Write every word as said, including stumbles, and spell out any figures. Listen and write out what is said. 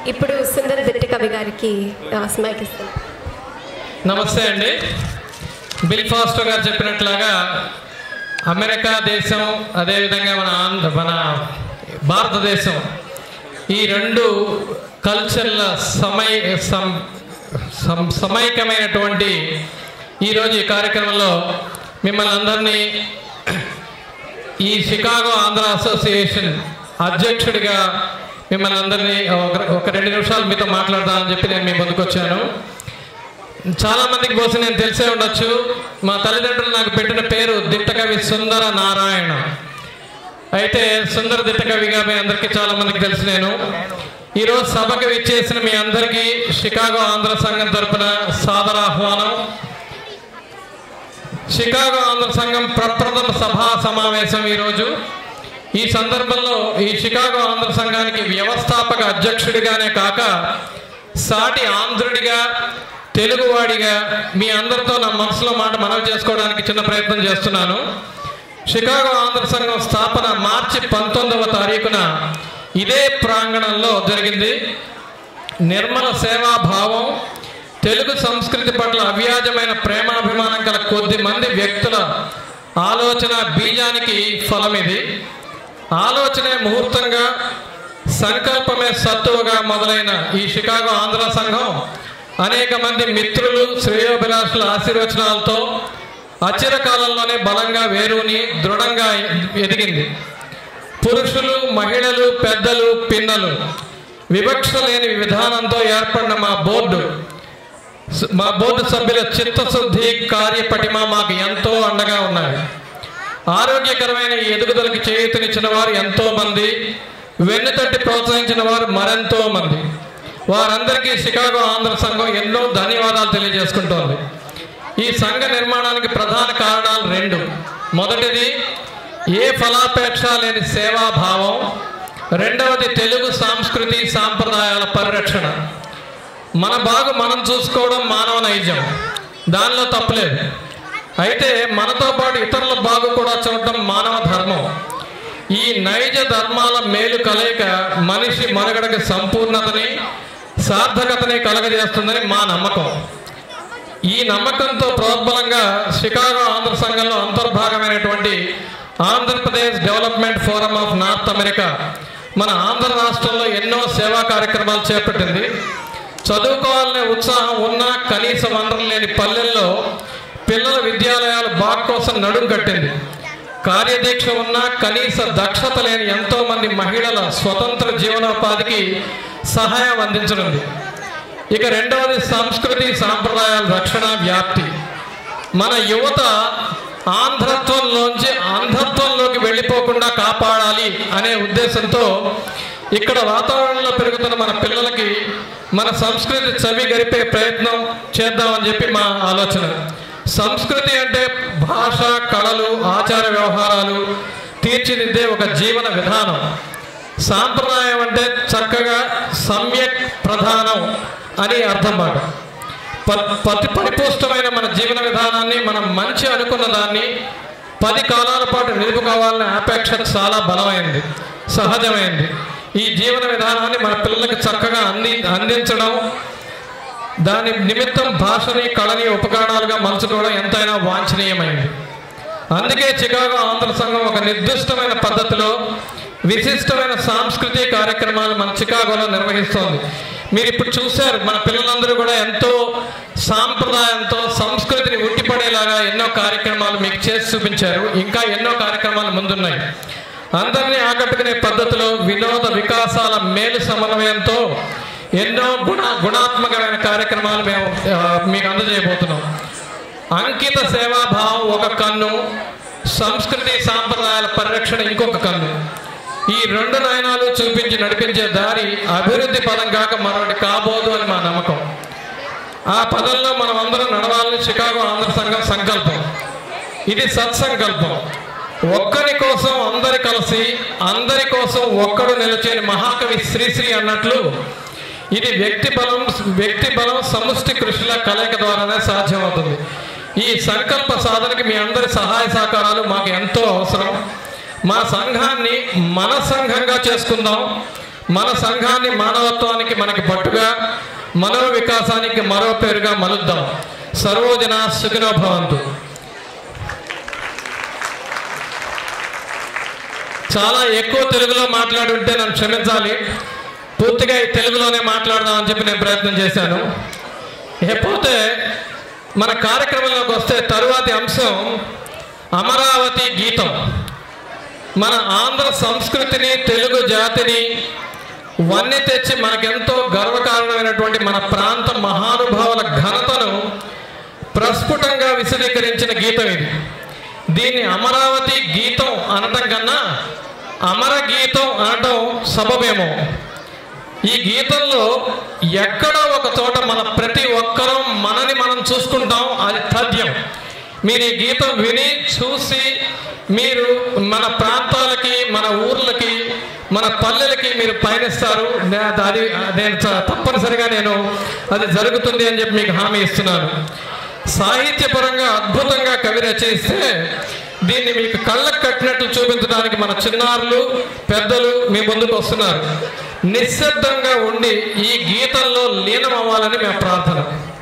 ఇప్పుడు సుందర్ దిట్టకవి గారికి మైక్ ఇస్తాను. నమస్తే అండి. బిల్ ఫాస్టర్ గారు చెప్పినట్లాగా అమెరికా దేశం అదేవిధంగా మన ఆంధ్ర మన భారతదేశం ఈ రెండు కల్చర్ల సమయ సమైక్యమైనటువంటి ఈరోజు ఈ కార్యక్రమంలో మిమ్మల్ని అందరినీ ఈ షికాగో ఆంధ్ర అసోసియేషన్ అధ్యక్షుడిగా మిమ్మల్ని అందరినీ ఒక రెండు నిమిషాలు మీతో మాట్లాడదామని చెప్పి నేను మీ ముందుకు వచ్చాను. చాలామందికి బహుశా నేను తెలిసే ఉండొచ్చు, మా తల్లిదండ్రులు నాకు పెట్టిన పేరు దిట్టకవి సుందర నారాయణ. అయితే సుందర దిట్టకవిగా మీ అందరికీ చాలామందికి తెలుసు. నేను ఈరోజు సభకు విచ్చేసిన మీ అందరికీ షికాగో ఆంధ్ర సంఘం తరఫున సాదర ఆహ్వానం. షికాగో ఆంధ్ర సంఘం ప్రప్రథమ సభా సమావేశం ఈరోజు. ఈ సందర్భంలో ఈ షికాగో ఆంధ్ర సంఘానికి వ్యవస్థాపక అధ్యక్షుడిగానే కాక సాటి ఆంధ్రుడిగా తెలుగువాడిగా మీ అందరితో నా మనసులో మాట మనవి చేసుకోవడానికి చిన్న ప్రయత్నం చేస్తున్నాను. షికాగో ఆంధ్ర సంఘం స్థాపన మార్చి పంతొమ్మిదవ తారీఖున ఇదే ప్రాంగణంలో జరిగింది. నిర్మల సేవాభావం, తెలుగు సంస్కృతి పట్ల అవ్యాజమైన ప్రేమాభిమానం గల కొద్ది మంది వ్యక్తుల ఆలోచన బీజానికి ఫలం ఇది. ఆలోచనే ముహూర్తంగా, సంకల్పమే సత్తువగా మొదలైన ఈ షికాగో ఆంధ్ర సంఘం అనేక మంది మిత్రులు శ్రేయోభిలాషుల ఆశీర్వచనాలతో అచిర కాలంలోనే బలంగా వేరుని దృఢంగా ఎదిగింది. పురుషులు, మహిళలు, పెద్దలు, పిన్నలు వివక్ష లేని విధానంతో ఏర్పడిన మా బోర్డు మా బోర్డు సభ్యుల చిత్తశుద్ధి, కార్యపటిమ మాకు ఎంతో అండగా ఉన్నాయి. ఆరోగ్యకరమైన ఈ ఎదుగుదలకి చేయూతనిచ్చిన వారు ఎంతో మంది, వెన్నుతట్టి ప్రోత్సహించిన వారు మరెంతో మంది. వారందరికీ షికాగో ఆంధ్ర సంఘం ఎన్నో ధన్యవాదాలు తెలియజేసుకుంటోంది. ఈ సంఘ నిర్మాణానికి ప్రధాన కారణాలు రెండు. మొదటిది ఏ ఫలాపేక్ష లేని సేవాభావం, రెండవది తెలుగు సంస్కృతి సాంప్రదాయాల పరిరక్షణ. మన బాగు మనం చూసుకోవడం మానవ నైజం, దానిలో తప్పులేదు. అయితే మనతో పాటు ఇతరుల బాగు కూడా చూడటం మానవ ధర్మం. ఈ నైజ ధర్మాల మేలు కలయిక మనిషి మనుగడకి సంపూర్ణతని, సార్థకతని కలగజేస్తుందని మా నమ్మకం. ఈ నమ్మకంతో ప్రోద్బలంగా షికాగో ఆంధ్ర సంఘంలో అంతర్భాగమైనటువంటి Andhra Pradesh development forum of north America మన ఆంధ్ర రాష్ట్రంలో ఎన్నో సేవా కార్యక్రమాలు చేపట్టింది. చదువుకోవాలనే ఉత్సాహం ఉన్నా కనీస వనరులు లేని పల్లెల్లో పిల్లల విద్యాలయాల బాగు కోసం నడుం కట్టింది. కార్యదీక్ష ఉన్నా కనీస దక్షత లేని ఎంతో మంది మహిళల స్వతంత్ర జీవనోపాధికి సహాయం అందించనుంది. ఇక రెండవది సంస్కృతి సాంప్రదాయాల రక్షణ, వ్యాప్తి. మన యువత ఆంధ్రత్వంలోంచి అంధత్వంలోకి వెళ్ళిపోకుండా కాపాడాలి అనే ఉద్దేశంతో ఇక్కడ వాతావరణంలో పెరుగుతున్న మన పిల్లలకి మన సంస్కృతి చవి గరిపే ప్రయత్నం చేద్దామని చెప్పి మా ఆలోచన. సంస్కృతి అంటే భాష, కళలు, ఆచార వ్యవహారాలు తీర్చిదిద్దే ఒక జీవన విధానం. సాంప్రదాయం అంటే చక్కగా సమ్యక్ ప్రధానం అని అర్థం మాట. పతి పరిపుష్టమైన మన జీవన విధానాన్ని, మనం మంచి అనుకున్న దాన్ని పది కాలాల పాటు నిలుపుకోవాలనే ఆపేక్ష చాలా బలమైంది, సహజమైంది. ఈ జీవన విధానాన్ని మన పిల్లలకి చక్కగా అంది అందించడం, దాని నిమిత్తం భాషని, కళని ఉపకరణాలుగా మలుచుకోవడం ఎంతైనా వాంఛనీయమైంది. అందుకే షికాగో ఆంధ్ర సంఘం ఒక నిర్దిష్టమైన పద్ధతిలో విశిష్టమైన సాంస్కృతిక కార్యక్రమాలు మన షికాగోలో నిర్వహిస్తోంది. మీరు ఇప్పుడు చూశారు, మన పిల్లలందరూ కూడా ఎంతో సాంప్రదాయంతో సంస్కృతిని ఉట్టిపడేలాగా ఎన్నో కార్యక్రమాలు మీకు చేసి చూపించారు. ఇంకా ఎన్నో కార్యక్రమాలు ముందున్నాయి. అందరినీ ఆకట్టుకునే పద్ధతిలో వినోద వికాసాల మేలు సమన్వయంతో ఎన్నో గుణ గుణాత్మకమైన కార్యక్రమాలు మేము మీకు అందజేయబోతున్నాం. అంకిత సేవాభావం ఒక కన్ను, సంస్కృతి సాంప్రదాయాల పరిరక్షణ ఇంకొక కన్ను. ఈ రెండు నయనాలు చూపించి నడిపించే దారి అభివృద్ధి పదం కాక మరొకటి కాబోదు అని మా నమ్మకం. ఆ పదంలో మనం అందరం నడవాలని షికాగో ఆంధ్ర సంఘం సంకల్పం. ఇది సత్సంకల్పం. ఒక్కరి కోసం అందరి కలిసి, అందరి కోసం ఒక్కడు నిలిచేని మహాకవి శ్రీశ్రీ అన్నట్లు ఇది వ్యక్తి బలం వ్యక్తి బలం సముష్టి కృషిల కలయిక ద్వారానే సాధ్యమవుతుంది. ఈ సంకల్ప సాధనకి మీ అందరి సహాయ సహకారాలు మాకు ఎంతో అవసరం. మా సంఘాన్ని మన సంఘంగా చేసుకుందాం, మన సంఘాన్ని మానవత్వానికి మనకి పట్టుగా, మనో వికాసానికి మరో పేరుగా మలుద్దాం. సర్వోజన సుఖినో భవంతు. చాలా ఎక్కువ తెలుగులో మాట్లాడుంటే నన్ను క్షమించాలి. పూర్తిగా ఈ తెలుగులోనే మాట్లాడదామని చెప్పి నేను ప్రయత్నం చేశాను. లేకపోతే మన కార్యక్రమంలోకి వస్తే తరువాతి అంశం అమరావతి గీతం. మన ఆంధ్ర సంస్కృతిని, తెలుగు జాతిని వన్నె తెచ్చి మనకెంతో గర్వకారణమైనటువంటి మన ప్రాంత మహానుభావుల ఘనతను ప్రస్ఫుటంగా విశదీకరించిన గీతం ఇది. దీన్ని అమరావతి గీతం అనటం కన్నా అమర గీతం అనటం సబబేమో. ఈ గీతంలో ఎక్కడో ఒక చోట మన ప్రతి ఒక్కరం మనని మనం చూసుకుంటాం, అది తథ్యం. మీరు ఈ గీతం విని చూసి మీరు మన ప్రాంతాలకి, మన ఊర్లకి, మన పల్లెలకి మీరు పయనిస్తారు. అది నేను తప్పనిసరిగా నేను అది జరుగుతుంది అని చెప్పి మీకు హామీ ఇస్తున్నాను. సాహిత్యపరంగా అద్భుతంగా కవి రచయిస్తే దీన్ని మీకు కళ్ళకు కట్టినట్లు చూపించడానికి మన చిన్నారులు, పెద్దలు మీ ముందుకు వస్తున్నారు. నిశ్శబ్దంగా ఉండి ఈ గీతంలో లీనం అవ్వాలని మేము ప్రార్థన.